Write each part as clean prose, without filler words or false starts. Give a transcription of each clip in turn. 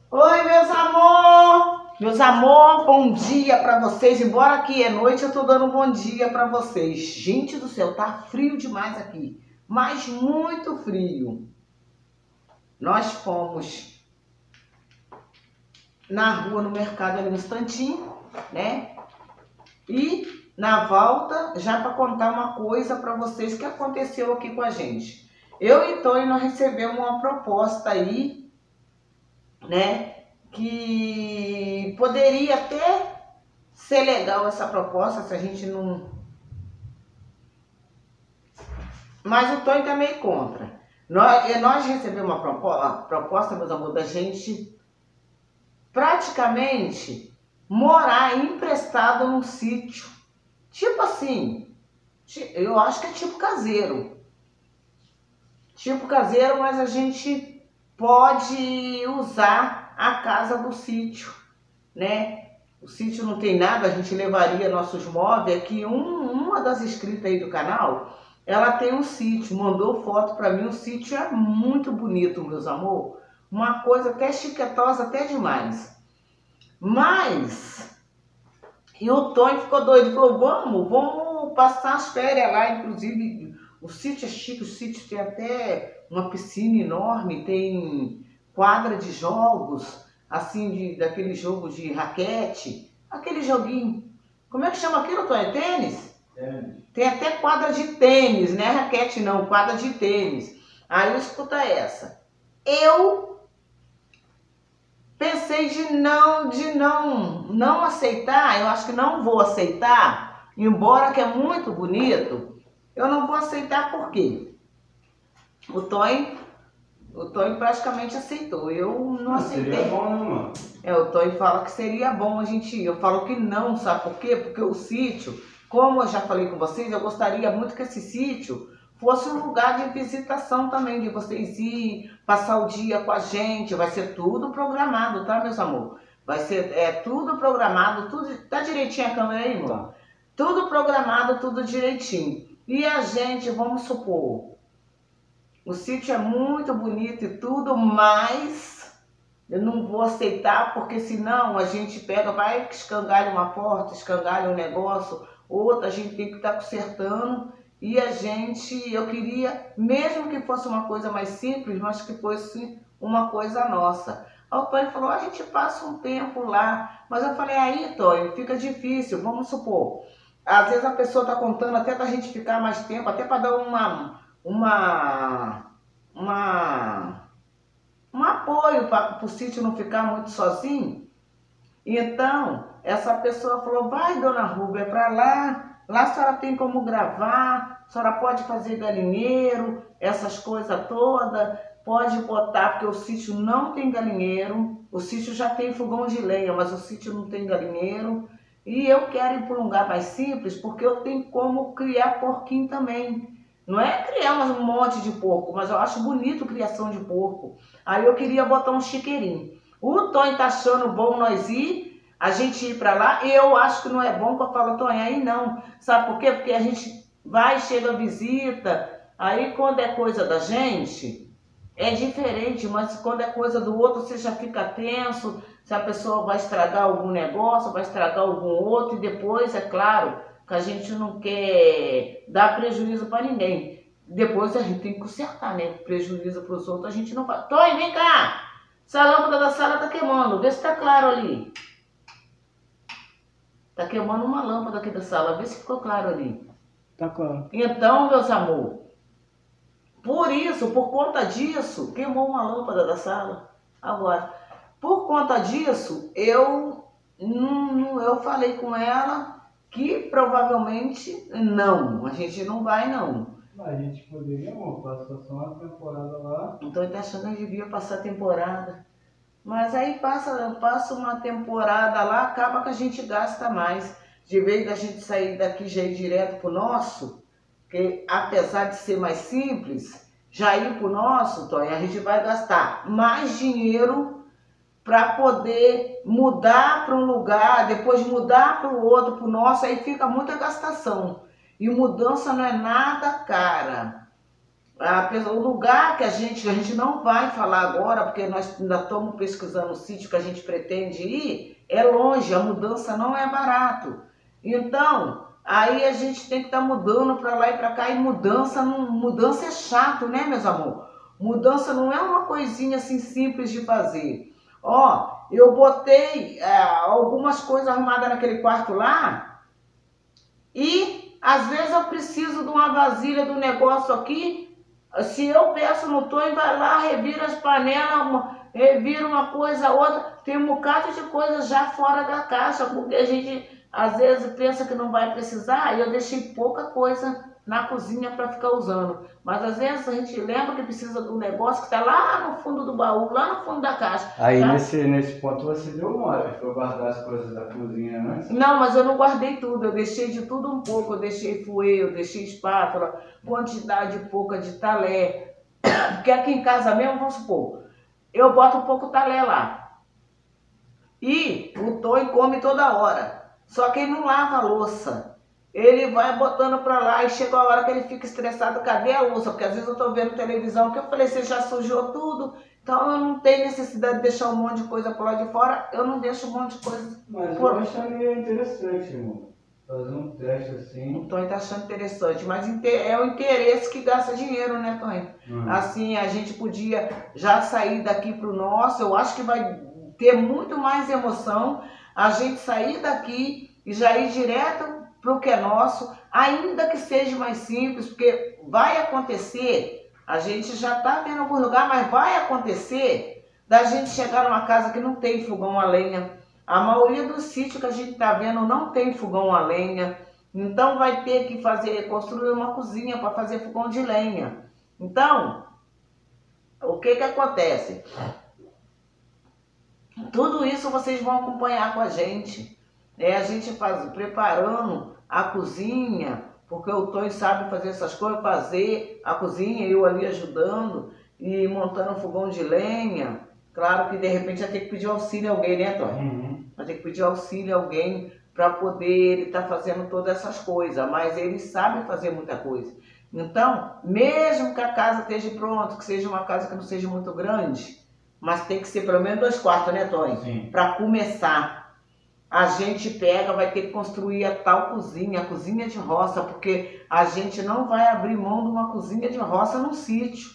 Oi, meus amor! Meus amor, bom dia pra vocês. Embora aqui é noite, eu tô dando um bom dia pra vocês. Gente do céu, tá frio demais aqui, mas muito frio. Nós fomos na rua, no mercado ali no instantinho, né? E na volta, já para contar uma coisa pra vocês que aconteceu aqui com a gente. Eu e Tony, nós recebemos uma proposta aí, né? Que poderia até ser legal essa proposta se a gente não... Mas o Tony tá meio contra. Nós recebemos uma proposta, meus amores, da gente praticamente morar emprestado num sítio. Tipo assim, eu acho que é tipo caseiro. Tipo caseiro, mas a gente pode usar a casa do sítio, né? O sítio não tem nada, a gente levaria nossos móveis. Aqui uma das inscritas aí do canal, ela tem um sítio, mandou foto pra mim. O sítio é muito bonito, meus amor. Uma coisa até chiquetosa, até demais. Mas, e o Tony ficou doido, falou, vamos passar as férias lá. Inclusive, o sítio é chique, o sítio tem até uma piscina enorme, tem quadra de jogos, assim, daquele jogo de raquete, aquele joguinho. Como é que chama aquilo, Tony? Tênis? Tênis. Tem até quadra de tênis, né? Raquete não, quadra de tênis. Aí escuta essa. Eu pensei de não aceitar, eu acho que não vou aceitar, embora que é muito bonito, eu não vou aceitar. Por quê? O Tony praticamente aceitou, eu não aceitei. Seria bom, né, mano? O Tony fala que seria bom a gente ir, eu falo que não, sabe por quê? Porque o sítio, como eu já falei com vocês, eu gostaria muito que esse sítio fosse um lugar de visitação também, de vocês ir, passar o dia com a gente. Vai ser tudo programado, tá, meus amor? Vai ser tudo programado, tudo... Tá direitinho a câmera aí, irmão? Tudo programado, tudo direitinho. E a gente, vamos supor, o sítio é muito bonito e tudo, mas eu não vou aceitar, porque senão a gente pega, vai que escangalha uma porta, escangalha um negócio, outra, a gente tem que estar consertando. E eu queria, mesmo que fosse uma coisa mais simples, mas que fosse uma coisa nossa. Aí o Tony falou, a gente passa um tempo lá. Mas eu falei, aí, Tony, fica difícil, vamos supor. Às vezes a pessoa está contando até para a gente ficar mais tempo, até para dar um apoio para o sítio não ficar muito sozinho. Então, essa pessoa falou, vai, dona Rúbia, para lá. Lá a senhora tem como gravar, a senhora pode fazer galinheiro, essas coisas todas, pode botar, porque o sítio não tem galinheiro, o sítio já tem fogão de lenha, mas o sítio não tem galinheiro. E eu quero ir para um lugar mais simples, porque eu tenho como criar porquinho também. Não é criar um monte de porco, mas eu acho bonito criação de porco. Aí eu queria botar um chiqueirinho. O Tony tá achando bom nós ir, a gente ir para lá. Eu acho que não é bom, que eu falo, Tony, aí não. Sabe por quê? Porque a gente vai, chega, visita, aí quando é coisa da gente, é diferente, mas quando é coisa do outro, você já fica tenso, se a pessoa vai estragar algum negócio, vai estragar algum outro, e depois, é claro, que a gente não quer dar prejuízo para ninguém. Depois a gente tem que consertar, né? Prejuízo para os outros a gente não faz. Tony, vem cá! Essa lâmpada da sala tá queimando, vê se tá claro ali. Tá queimando uma lâmpada aqui da sala, vê se ficou claro ali. Tá claro. Então, meus amor, por conta disso, queimou uma lâmpada da sala. Agora, por conta disso, eu falei com ela que provavelmente não, a gente não vai não. A gente poderia, amor, passar só uma temporada lá. Então ele tá achando que a gente devia passar a temporada. Mas aí passa uma temporada lá, acaba que a gente gasta mais. De vez da gente sair daqui já ir direto pro nosso, que apesar de ser mais simples, já ir pro nosso, Tony, a gente vai gastar mais dinheiro para poder mudar para um lugar, depois mudar para o outro, para o nosso, aí fica muita gastação. E mudança não é nada cara. o lugar que a gente não vai falar agora, porque nós ainda estamos pesquisando o sítio que a gente pretende ir, é longe, a mudança não é barato. Então, aí a gente tem que estar mudando para lá e para cá, e mudança é chato, né, meus amor? Mudança não é uma coisinha assim simples de fazer. Ó, eu botei algumas coisas arrumadas naquele quarto lá, e às vezes eu preciso de uma vasilha do negócio aqui. Se eu peço no Tonho, vai lá, revira as panelas, revira uma coisa, outra. Tem um bocado de coisa já fora da caixa, porque a gente às vezes pensa que não vai precisar, e eu deixei pouca coisa na cozinha para ficar usando. Mas às vezes a gente lembra que precisa de um negócio que está lá no fundo do baú, lá no fundo da caixa. Aí tá? nesse ponto você deu mole, foi guardar as coisas da cozinha antes? Não, mas eu não guardei tudo, eu deixei de tudo um pouco, eu deixei fouet, eu deixei espátula, quantidade pouca de talé. Porque aqui em casa mesmo, vamos supor, eu boto um pouco talé lá. E o Tonho come toda hora. Só que ele não lava a louça. Ele vai botando pra lá e chega a hora que ele fica estressado, cadê a louça? Porque às vezes eu tô vendo televisão, que eu falei, você já sujou tudo, então eu não tenho necessidade de deixar um monte de coisa por lá de fora, eu não deixo um monte de coisa. Mas eu acharia interessante, irmão, fazer um teste assim. O Tonho tá achando interessante, mas é o interesse que gasta dinheiro, né, Tonho? Assim, a gente podia já sair daqui pro nosso, eu acho que vai ter muito mais emoção a gente sair daqui e já ir direto para o que é nosso, ainda que seja mais simples, porque vai acontecer, a gente já está vendo algum lugar, mas vai acontecer da gente chegar numa casa que não tem fogão a lenha. A maioria dos sítios que a gente está vendo não tem fogão a lenha, então vai ter que construir uma cozinha para fazer fogão de lenha. Então, o que acontece? Tudo isso vocês vão acompanhar com a gente. A gente preparando a cozinha, porque o Tonho sabe fazer essas coisas, fazer a cozinha, eu ali ajudando e montando um fogão de lenha. Claro que de repente vai ter que pedir auxílio a alguém, né, Tonho? Vai ter que pedir auxílio a alguém para poder ele estar fazendo todas essas coisas, mas ele sabe fazer muita coisa. Então, mesmo que a casa esteja pronta, que seja uma casa que não seja muito grande, mas tem que ser pelo menos 2 quartos, né, Tonho? Para começar. A gente vai ter que construir a tal cozinha, a cozinha de roça, porque a gente não vai abrir mão de uma cozinha de roça num sítio.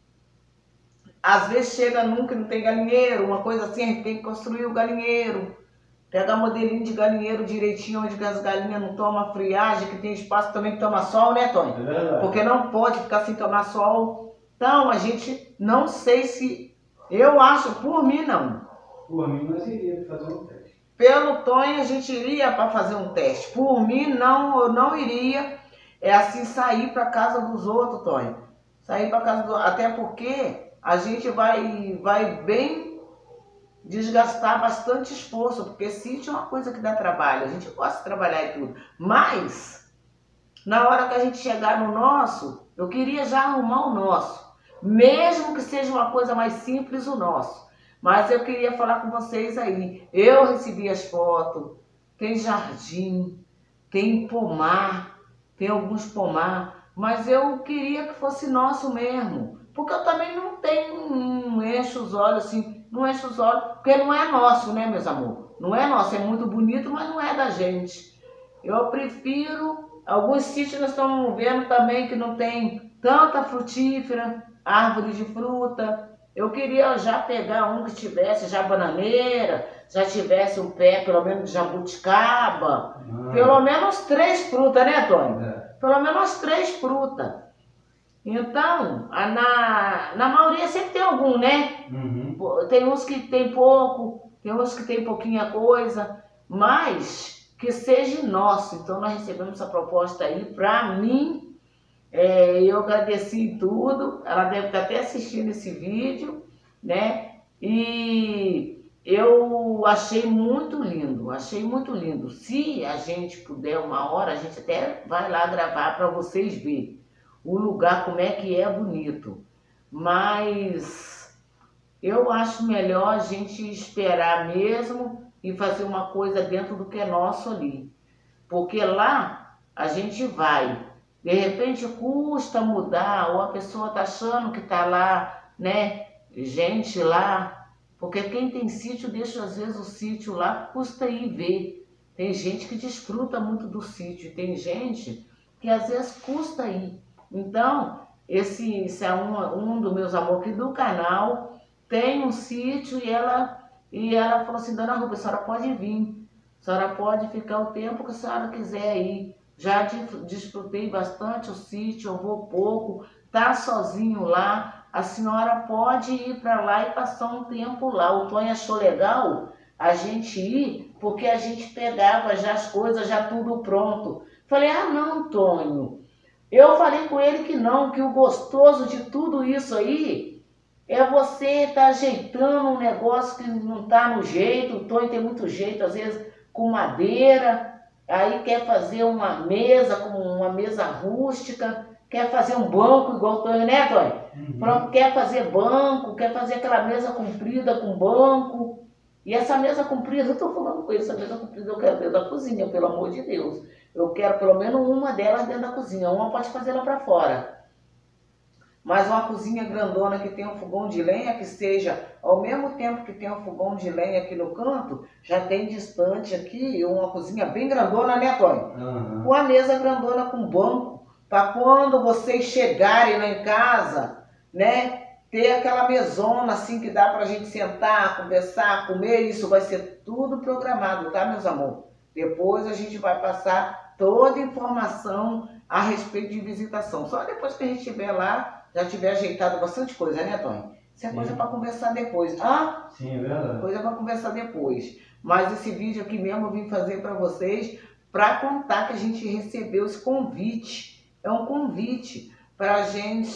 Às vezes chega num que não tem galinheiro, uma coisa assim, a gente tem que construir o galinheiro. Pegar modelinho de galinheiro direitinho, onde as galinhas não tomam friagem, que tem espaço também que toma sol, né, Tonho? Porque não pode ficar sem tomar sol. Então, a gente não sei se... Eu acho, por mim, não. Por mim, nós iríamos fazer um teste. Pelo Tonho, a gente iria para fazer um teste. Por mim, não, eu não iria assim sair para casa dos outros, Tonho. Sair para casa dos outros. Até porque a gente vai bem desgastar bastante esforço, porque sítio é uma coisa que dá trabalho. A gente gosta de trabalhar e tudo. Mas, na hora que a gente chegar no nosso, eu queria já arrumar o nosso. Mesmo que seja uma coisa mais simples, o nosso. Mas eu queria falar com vocês aí. Eu recebi as fotos, tem jardim, tem pomar, tem alguns pomar, mas eu queria que fosse nosso mesmo. Porque eu também não encho os olhos assim, não encho os olhos, porque não é nosso, né, meus amor? Não é nosso, é muito bonito, mas não é da gente. Eu prefiro, alguns sítios nós estamos vendo também que não tem tanta frutífera, árvore de fruta. Eu queria já pegar um que tivesse já bananeira, já tivesse um pé, pelo menos de jabuticaba. Pelo menos 3 frutas, né, Tonho? Pelo menos 3 frutas. Então, na maioria sempre tem algum, né? Tem uns que tem pouco, tem uns que tem pouquinha coisa, mas que seja nosso. Então, nós recebemos essa proposta aí, pra mim. Eu agradeci tudo, ela deve estar até assistindo esse vídeo, né? E eu achei muito lindo, achei muito lindo. Se a gente puder uma hora, a gente até vai lá gravar para vocês verem o lugar, como é que é bonito. Mas eu acho melhor a gente esperar mesmo e fazer uma coisa dentro do que é nosso ali. Porque lá a gente vai De repente custa mudar, ou a pessoa tá achando que tá lá, né, gente lá, porque quem tem sítio deixa às vezes o sítio lá, custa ir ver. Tem gente que desfruta muito do sítio, tem gente que às vezes custa ir. Então, esse é um dos meus amores aqui do canal, tem um sítio e ela falou assim, Dona Rubia, a senhora pode vir, a senhora pode ficar o tempo que a senhora quiser ir. Já desfrutei bastante o sítio, eu vou pouco, tá sozinho lá, a senhora pode ir para lá e passar um tempo lá. O Tonho achou legal a gente ir, porque a gente pegava já as coisas, já tudo pronto. Falei, ah não, Tonho, eu falei com ele que não, que o gostoso de tudo isso aí é você estar ajeitando um negócio que não está no jeito. O Tonho tem muito jeito, às vezes com madeira, aí quer fazer uma mesa, como uma mesa rústica, quer fazer um banco igual o Tonho, né, Tonho? Pronto, quer fazer banco, quer fazer aquela mesa comprida com banco. E essa mesa comprida, eu estou falando com ele, essa mesa comprida eu quero dentro da cozinha, pelo amor de Deus. Eu quero pelo menos uma delas dentro da cozinha, uma pode fazer lá para fora. Mas uma cozinha grandona que tem um fogão de lenha, que seja, ao mesmo tempo que tem um fogão de lenha aqui no canto, já tem distante aqui uma cozinha bem grandona, né, Tonho? Uhum. Com a mesa grandona com banco, para quando vocês chegarem lá em casa, né, ter aquela mesona assim que dá pra gente sentar, conversar, comer. Isso vai ser tudo programado, tá, meus amores? Depois a gente vai passar toda a informação a respeito de visitação. Só depois que a gente estiver lá, já tiver ajeitado bastante coisa, né, Tonho? Isso é coisa para conversar depois. Ah? Sim, é verdade. Coisa para conversar depois. Mas esse vídeo aqui mesmo eu vim fazer para vocês, para contar que a gente recebeu esse convite. É um convite para a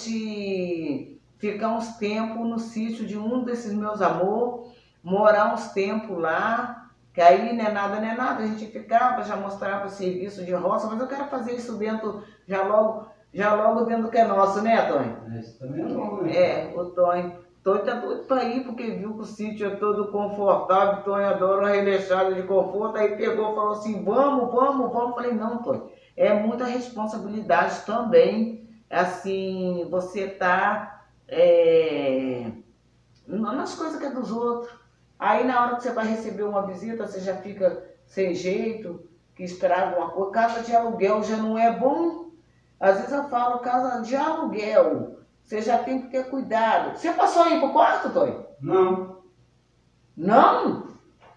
gente ficar uns tempos no sítio de um desses meus amor, morar uns tempos lá, que aí não é nada, a gente ficava, já mostrava serviço de roça, mas eu quero fazer isso dentro, já logo dentro do que é nosso, né, Tonho? Isso também é bom, né? É, o Tonho tá doido para ir, porque viu que o sítio é todo confortável, o Tonho adora uma releixada de conforto, aí pegou e falou assim, vamos. Falei, não, Tonho, é muita responsabilidade também, assim, você tá nas coisas que é dos outros. Aí na hora que você vai receber uma visita, você já fica sem jeito, que esperar alguma coisa. Casa de aluguel já não é bom. Às vezes eu falo, casa de aluguel, você já tem que ter cuidado. Você passou aí pro quarto, Tonho? Não. Não?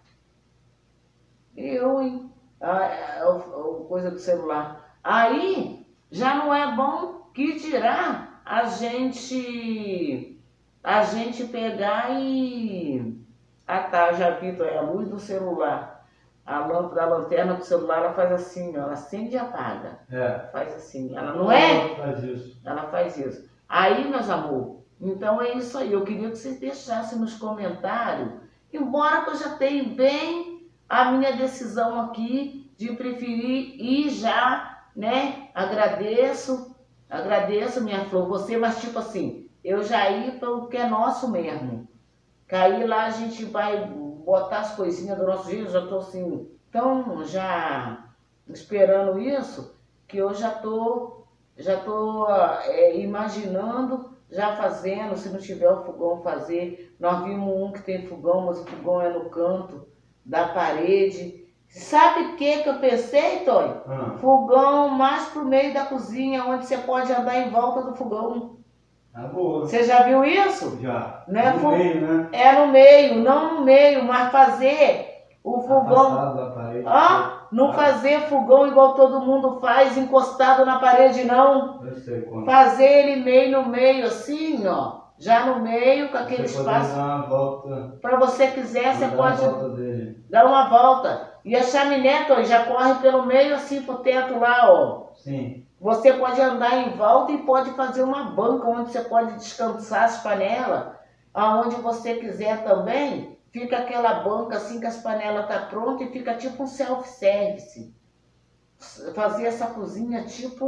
Eu, hein? Coisa do celular. Aí já não é bom que tirar a gente pegar e... Ah tá, já vi, Tonho, a luz do celular. A lâmpada, a lanterna do celular, ela faz assim, ó, ela acende e apaga. É. Faz assim, ela não é? Ela faz isso. Ela faz isso. Aí, meus amor, então é isso aí. Eu queria que vocês deixassem nos comentários, embora que eu já tenha bem a minha decisão aqui de preferir ir já, né? Agradeço, minha flor, você, mas tipo assim, eu já ir para o que é nosso mesmo. Que aí lá a gente vai botar as coisinhas do nosso jeito, já tô assim, tão já esperando isso, que eu já tô imaginando, já fazendo, se não tiver o fogão fazer. Nós vimos um que tem fogão, mas o fogão é no canto da parede. Sabe o que eu pensei, Tonho? Fogão mais pro meio da cozinha, onde você pode andar em volta do fogão. Ah, boa. Você já viu isso? Já. Não é no meio, né? É no meio, não no meio, mas fazer o fogão. Afastado da parede. Não fazer fogão igual todo mundo faz, encostado na parede, não. Eu sei como. Fazer ele meio no meio, assim, ó. Já no meio, com aquele espaço. Dar uma volta. Para você quiser, você pode dar uma volta. E a chaminé, Tonho, já corre pelo meio, assim, pro teto lá, ó. Sim. Você pode andar em volta e pode fazer uma banca onde você pode descansar as panelas, aonde você quiser também. Fica aquela banca assim que as panelas estão prontas e fica tipo um self-service. Fazer essa cozinha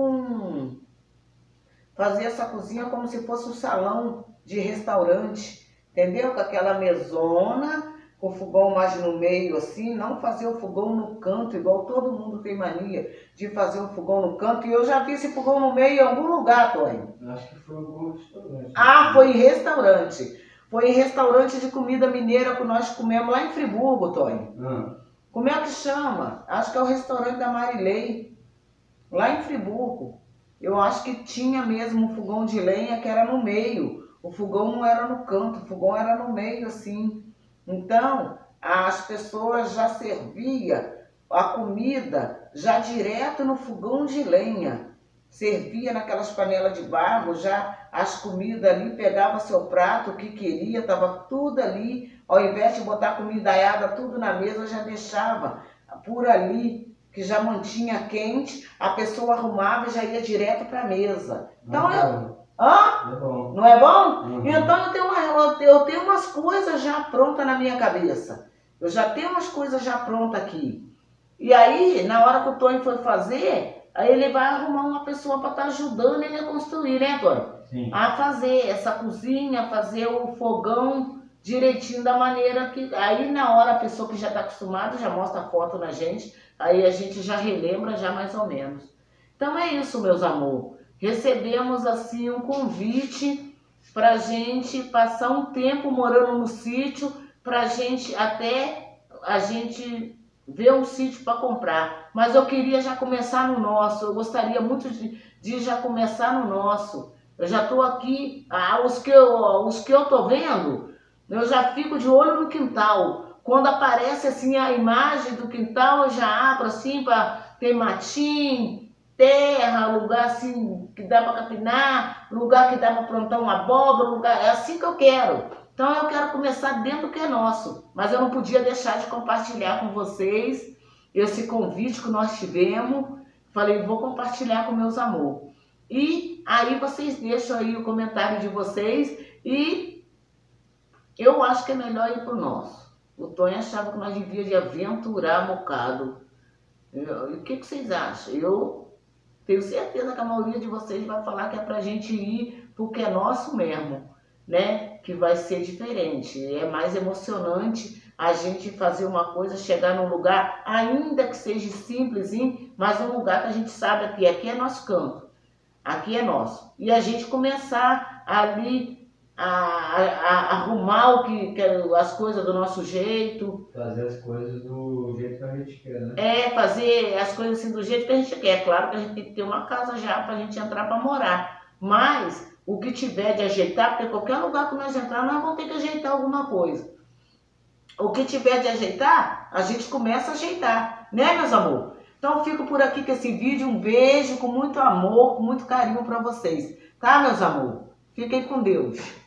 fazer essa cozinha como se fosse um salão de restaurante, entendeu? Com aquela mesona, com o fogão mais no meio, assim, não fazer o fogão no canto, igual todo mundo tem mania de fazer o fogão no canto. E eu já vi esse fogão no meio em algum lugar, Tonho. Acho que foi em algum restaurante. Ah, foi em restaurante. Foi em restaurante de comida mineira que nós comemos lá em Friburgo, Tonho. Como é que chama? Acho que é o restaurante da Marilei, lá em Friburgo. Eu acho que tinha mesmo um fogão de lenha que era no meio. O fogão não era no canto, o fogão era no meio, assim. Então, as pessoas já serviam a comida já direto no fogão de lenha. Servia naquelas panelas de barro, já as comidas ali, pegava seu prato, o que queria, estava tudo ali. Ao invés de botar comida aiada tudo na mesa, já deixava por ali, que já mantinha quente, a pessoa arrumava e já ia direto para a mesa. Então, É bom. não é bom? Uhum. Então eu tenho umas coisas já prontas na minha cabeça. Eu já tenho umas coisas já prontas aqui. E aí, na hora que o Tonho for fazer, aí ele vai arrumar uma pessoa para estar ajudando ele a construir, né, Tonho? Sim. A fazer essa cozinha, fazer o fogão direitinho da maneira que... Aí na hora a pessoa que já está acostumada já mostra a foto na gente, aí a gente já relembra já mais ou menos. Então é isso, meus amor. Recebemos assim um convite para a gente passar um tempo morando no sítio, para a gente ver um sítio para comprar. Mas eu queria já começar no nosso, eu gostaria muito de já começar no nosso. Eu já estou aqui, os que eu estou vendo, eu já fico de olho no quintal. Quando aparece assim a imagem do quintal, eu já abro assim para ter matinho, terra, lugar assim que dá para capinar, lugar que dá para plantar uma abóbora, lugar, é assim que eu quero. Então eu quero começar dentro do que é nosso, mas eu não podia deixar de compartilhar com vocês esse convite que nós tivemos. Falei, vou compartilhar com meus amores. E aí vocês deixam aí o comentário de vocês e eu acho que é melhor ir para o nosso. O Tonho achava que nós devíamos de aventurar bocado. O que vocês acham? Eu tenho certeza que a maioria de vocês vai falar que é pra gente ir porque é nosso mesmo, né? Que vai ser diferente. É mais emocionante a gente fazer uma coisa, chegar num lugar, ainda que seja simplesinho, mas um lugar que a gente sabe que aqui é nosso canto, aqui é nosso. E a gente começar ali a arrumar as coisas do nosso jeito. Fazer as coisas do jeito que a gente quer, né? É, fazer as coisas assim do jeito que a gente quer. É claro que a gente tem que ter uma casa já pra gente entrar pra morar. Mas o que tiver de ajeitar, porque qualquer lugar que nós entrar, nós vamos ter que ajeitar alguma coisa. O que tiver de ajeitar, a gente começa a ajeitar. Né, meus amor? Então eu fico por aqui com esse vídeo. Um beijo com muito amor, com muito carinho pra vocês. Tá, meus amor? Fiquem com Deus.